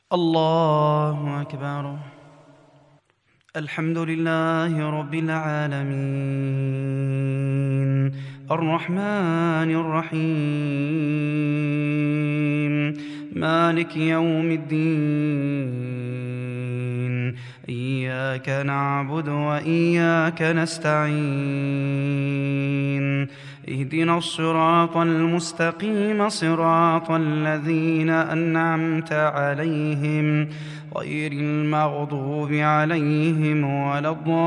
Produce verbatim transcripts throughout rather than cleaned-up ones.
الله أكبر. الحمد لله رب العالمين الرحمن الرحيم مالك يوم الدين إياك نعبد وإياك نستعين اهدنا الصراط المستقيم صراط الذين أنعمت عليهم غير المغضوب عليهم ولا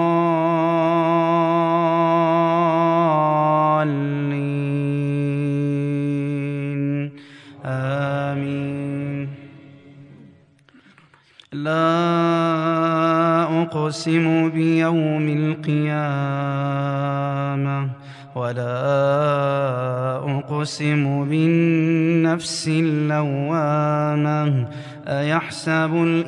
الضالين آمين. لا أقسم بيوم القيامة ولا أقسم بالنفس اللوامة أيحسب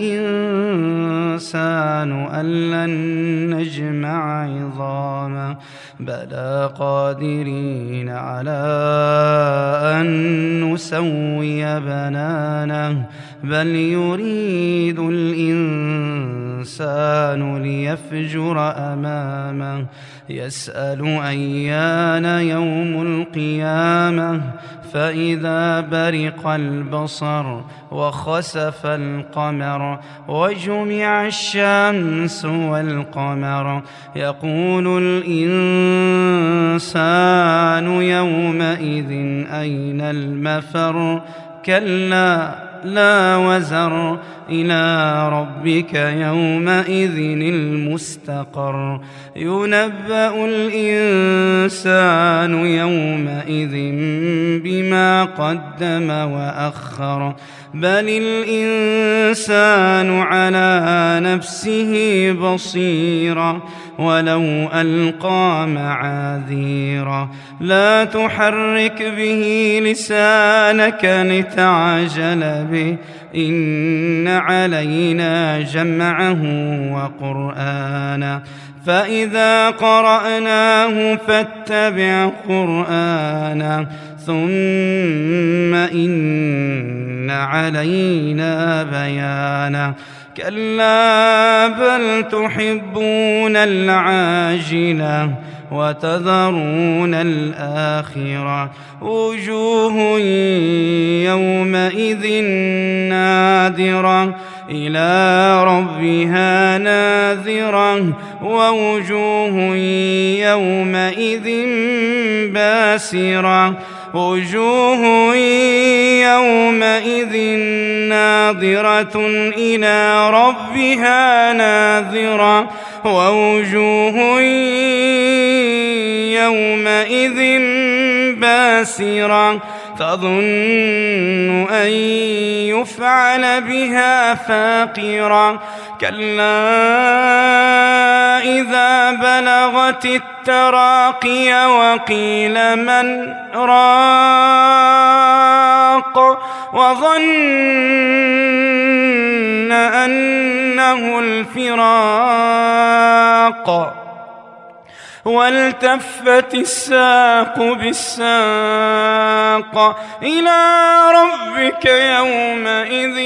الإنسان أن لن نجمع عظامه بلى قادرين على أن نسوي بنانه بل يريد الإنسان ليفجر أمامه يسأل أيان يوم القيامة فإذا برق البصر وخسف القمر وجمع الشمس والقمر يقول الإنسان يومئذ أين المفر كلا لا وزر إلى ربك يومئذ المستقر ينبأ الإنسان يومئذ بما قدم وأخر بل الإنسان على نفسه بصيرا ولو ألقى معاذيرا لا تحرك به لسانك لتعجل به إن علينا جمعه وقرآنه فإذا قرأناه فاتبع قرآنه ثم إن علينا بيانه كلا بل تحبون العاجلة وتذرون الآخرة وجوه يومئذ نادرة إلى ربها ناذرة ووجوه يومئذ باسرة وجوه يومئذ ناظرة إلى ربها ناظرة ووجوه يومئذ باسرة تظن أن يفعل بها فاقرة كلا إذا بلغت التراقي وقيل من راق وظن أنه الفراق والتفت الساق بالساق إلى ربك يومئذ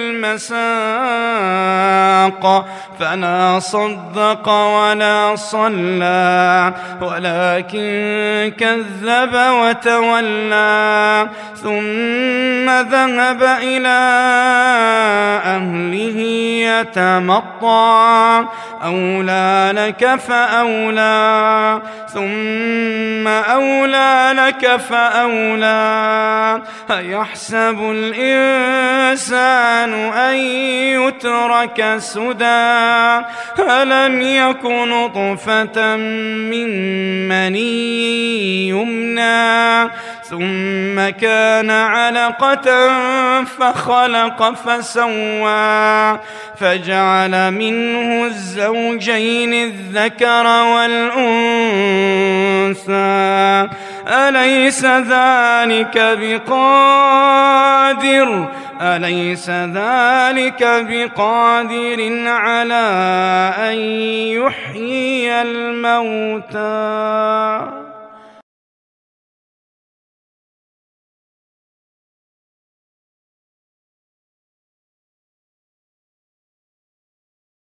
المساق فلا صدق ولا صلى ولكن كذب وتولى ثم ذهب إلى أهله يتمطى أولى لك فأولى ثم أولى لك فأولى أيحسب الإنسان أن يترك سدى ألم يك نطفة من مني يمنى ثم كان علقة فخلق فسوى فجعل منه الزوجين الذكر والأنثى أليس ذلك بقادر أليس ذلك بقادر على أن يحيي الموتى